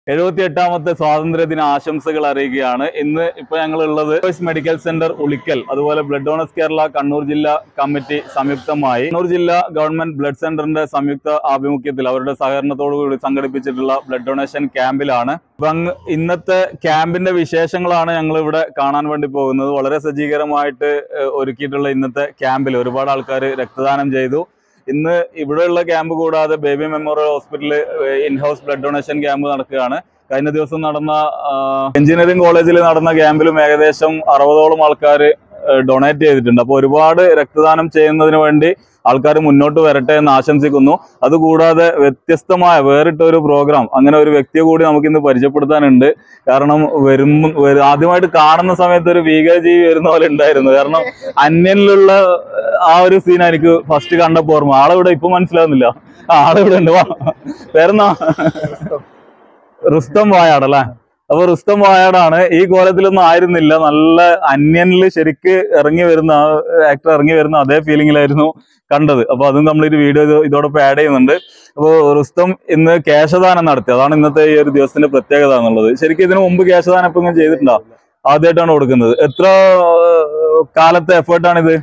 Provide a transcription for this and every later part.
78ാമത്തെ സ്വാതന്ത്ര്യദിന ആശംസകൾ അറിയിക്കുകയാണ്. ഇന്ന് ഇപ്പൊ ഞങ്ങളുള്ളത് മെഡിക്കൽ സെന്റർ ഉളിക്കൽ, അതുപോലെ ബ്ലഡ് ഡോണേഴ്സ് കേരള കണ്ണൂർ ജില്ലാ കമ്മിറ്റി സംയുക്തമായി കണ്ണൂർ ജില്ലാ ഗവൺമെന്റ് ബ്ലഡ് സെന്ററിന്റെ സംയുക്ത ആഭിമുഖ്യത്തിൽ അവരുടെ സഹകരണത്തോടുകൂടി സംഘടിപ്പിച്ചിട്ടുള്ള ബ്ലഡ് ഡൊണേഷൻ ക്യാമ്പിലാണ്. ഇന്നത്തെ ക്യാമ്പിന്റെ വിശേഷങ്ങളാണ് ഞങ്ങൾ ഇവിടെ കാണാൻ വേണ്ടി പോകുന്നത്. വളരെ സജ്ജീകരമായിട്ട് ഒരുക്കിയിട്ടുള്ള ഇന്നത്തെ ക്യാമ്പിൽ ഒരുപാട് ആൾക്കാർ രക്തദാനം ചെയ്തു. ഇന്ന് ഇവിടെയുള്ള ക്യാമ്പ് കൂടാതെ ബേബി മെമ്മോറിയൽ ഹോസ്പിറ്റലിൽ ഇൻഹൗസ് ബ്ലഡ് ഡൊണേഷൻ ക്യാമ്പ് നടക്കുകയാണ്. കഴിഞ്ഞ ദിവസം നടന്ന എഞ്ചിനീയറിംഗ് കോളേജിൽ നടന്ന ക്യാമ്പിലും ഏകദേശം 60ഓളം ആൾക്കാർ ഡൊണേറ്റ് ചെയ്തിട്ടുണ്ട്. അപ്പോൾ ഒരുപാട് രക്തദാനം ചെയ്യുന്നതിന് വേണ്ടി ആൾക്കാർ മുന്നോട്ട് വരട്ടെ എന്ന് ആശംസിക്കുന്നു. അതുകൂടാതെ വ്യത്യസ്തമായ വേറിട്ട ഒരു പ്രോഗ്രാം, അങ്ങനെ ഒരു വ്യക്തിയെ കൂടി നമുക്കിന്ന് പരിചയപ്പെടുത്താനുണ്ട്. കാരണം ആദ്യമായിട്ട് കാണുന്ന സമയത്ത് ഒരു ഭീകരജീവി വരുന്ന പോലെ ഉണ്ടായിരുന്നു. കാരണം അന്യനിലുള്ള ആ ഒരു സീൻ എനിക്ക് ഫസ്റ്റ് കണ്ടപ്പോൾ ഓർമ്മ. ആളിവിടെ ഇപ്പൊ മനസ്സിലാവുന്നില്ല. ആളിവിടെ ഉണ്ട്. പേരെന്നാ? റുസ്തം വായാടല്ലേ? അപ്പൊ റുസ്തം വായാടാണ്. ഈ കോലത്തിലൊന്നും ആയിരുന്നില്ല. നല്ല അന്യനിൽ ശരിക്ക് ആക്ടർ ഇറങ്ങി വരുന്ന അതേ ഫീലിംഗിലായിരുന്നു കണ്ടത്. അപ്പൊ അതും നമ്മളൊരു വീഡിയോ ഇതോടൊപ്പം ആഡ് ചെയ്യുന്നുണ്ട്. അപ്പോൾ റുസ്തം ഇന്ന് കേശദാനം നടത്തി. അതാണ് ഇന്നത്തെ ഈ ഒരു ദിവസത്തിന്റെ പ്രത്യേകത എന്നുള്ളത്. ശരിക്കും ഇതിനു മുമ്പ് കേശദാനം ഇപ്പൊ ഇങ്ങനെ ചെയ്തിട്ടുണ്ടോ? ആദ്യമായിട്ടാണ് കൊടുക്കുന്നത്. എത്ര കാലത്തെ എഫേർട്ടാണിത്?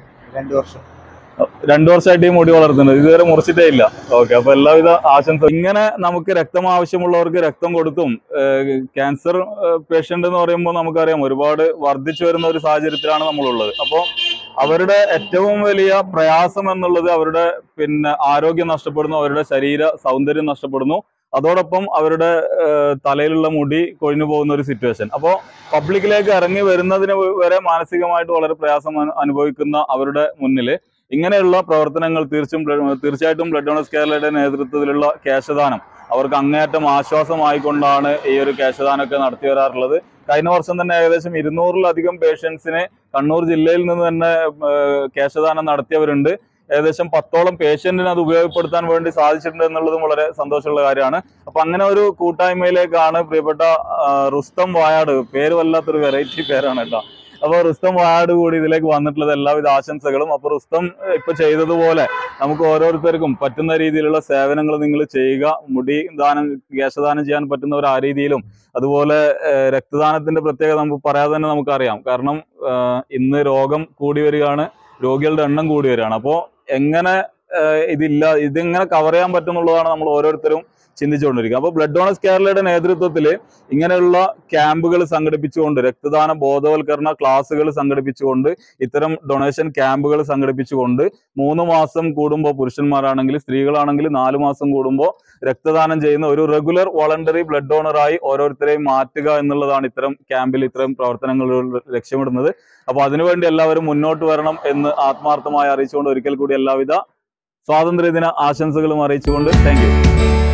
2 വർഷമായിട്ട് ഈ മുടി വളർത്തുന്നത്. ഇതുവരെ മുറിച്ചിട്ടേ ഇല്ല. ഓക്കെ, അപ്പൊ എല്ലാവിധ ആശംസ. ഇങ്ങനെ നമുക്ക് രക്തം ആവശ്യമുള്ളവർക്ക് രക്തം കൊടുത്തും, ക്യാൻസർ പേഷ്യന്റ് എന്ന് പറയുമ്പോൾ നമുക്കറിയാം ഒരുപാട് വർദ്ധിച്ചു വരുന്ന ഒരു സാഹചര്യത്തിലാണ് നമ്മളുള്ളത്. അപ്പോൾ അവരുടെ ഏറ്റവും വലിയ പ്രയാസം എന്നുള്ളത് അവരുടെ ആരോഗ്യം നഷ്ടപ്പെടുന്നു, അവരുടെ ശരീര സൗന്ദര്യം നഷ്ടപ്പെടുന്നു, അതോടൊപ്പം അവരുടെ തലയിലുള്ള മുടി കൊഴിഞ്ഞു പോകുന്ന ഒരു സിറ്റുവേഷൻ. അപ്പോൾ പബ്ലിക്കിലേക്ക് ഇറങ്ങി വരുന്നതിന് വരെ മാനസികമായിട്ട് വളരെ പ്രയാസം അനുഭവിക്കുന്ന അവരുടെ മുന്നിൽ ഇങ്ങനെയുള്ള പ്രവർത്തനങ്ങൾ തീർച്ചയായിട്ടും ബ്ലഡ് ഡൊണേഴ്സ് കേരളയുടെ നേതൃത്വത്തിലുള്ള കേശദാനം അവർക്ക് അങ്ങേയറ്റം ആശ്വാസമായിക്കൊണ്ടാണ് ഈ ഒരു കേശദാനമൊക്കെ നടത്തി വരാറുള്ളത്. കഴിഞ്ഞ വർഷം തന്നെ ഏകദേശം 200-ലധികം പേഷ്യൻസിനെ കണ്ണൂർ ജില്ലയിൽ നിന്ന് തന്നെ കേശദാനം നടത്തിയവരുണ്ട്. ഏകദേശം 10ഓളം പേഷ്യന്റിന് അത് ഉപയോഗപ്പെടുത്താൻ വേണ്ടി സാധിച്ചിട്ടുണ്ട് എന്നുള്ളതും വളരെ സന്തോഷമുള്ള കാര്യമാണ്. അപ്പൊ അങ്ങനെ ഒരു കൂട്ടായ്മയിലേക്കാണ് പ്രിയപ്പെട്ട റുസ്തം വായാട്, പേര് വല്ലാത്തൊരു വെറൈറ്റി പേരാണ് കേട്ടോ. അപ്പൊ റുസ്തം വായാട് കൂടി ഇതിലേക്ക് വന്നിട്ടുള്ളത്. എല്ലാവിധ ആശംസകളും. അപ്പൊ റുസ്തം ഇപ്പൊ ചെയ്തതുപോലെ നമുക്ക് ഓരോരുത്തർക്കും പറ്റുന്ന രീതിയിലുള്ള സേവനങ്ങൾ നിങ്ങൾ ചെയ്യുക. മുടി ദാനം, കേശദാനം ചെയ്യാൻ പറ്റുന്നവർ ആ രീതിയിലും, അതുപോലെ രക്തദാനത്തിന്റെ പ്രത്യേകത നമുക്ക് പറയാതെ തന്നെ നമുക്കറിയാം. കാരണം ഇന്ന് രോഗം കൂടി വരികയാണ്, രോഗികളുടെ എണ്ണം കൂടി വരികയാണ്. അപ്പോൾ എങ്ങനെ ഇതെങ്ങനെ കവർ ചെയ്യാൻ പറ്റുന്നുള്ളതാണ് നമ്മൾ ഓരോരുത്തരും ചിന്തിച്ചുകൊണ്ടിരിക്കുക. അപ്പോൾ ബ്ലഡ് ഡൊണേഴ്സ് കേരളയുടെ നേതൃത്വത്തിൽ ഇങ്ങനെയുള്ള ക്യാമ്പുകൾ സംഘടിപ്പിച്ചുകൊണ്ട്, രക്തദാന ബോധവൽക്കരണ ക്ലാസ്സുകൾ സംഘടിപ്പിച്ചുകൊണ്ട്, ഇത്തരം ഡൊണേഷൻ ക്യാമ്പുകൾ സംഘടിപ്പിച്ചുകൊണ്ട് 3 മാസം കൂടുമ്പോൾ പുരുഷന്മാരാണെങ്കിൽ, സ്ത്രീകളാണെങ്കിൽ 4 മാസം കൂടുമ്പോൾ രക്തദാനം ചെയ്യുന്ന ഒരു റെഗുലർ വോളണ്ടറി ബ്ലഡ് ഡോണറായി ഓരോരുത്തരെയും മാറ്റുക എന്നുള്ളതാണ് ഇത്തരം ക്യാമ്പിൽ, ഇത്തരം പ്രവർത്തനങ്ങൾ ലക്ഷ്യമിടുന്നത്. അപ്പോൾ അതിനുവേണ്ടി എല്ലാവരും മുന്നോട്ട് വരണം എന്ന് ആത്മാർത്ഥമായി അറിയിച്ചുകൊണ്ട് ഒരിക്കൽ കൂടി എല്ലാവിധ സ്വാതന്ത്ര്യദിന ആശംസകളും അറിയിച്ചുകൊണ്ട് താങ്ക് യു.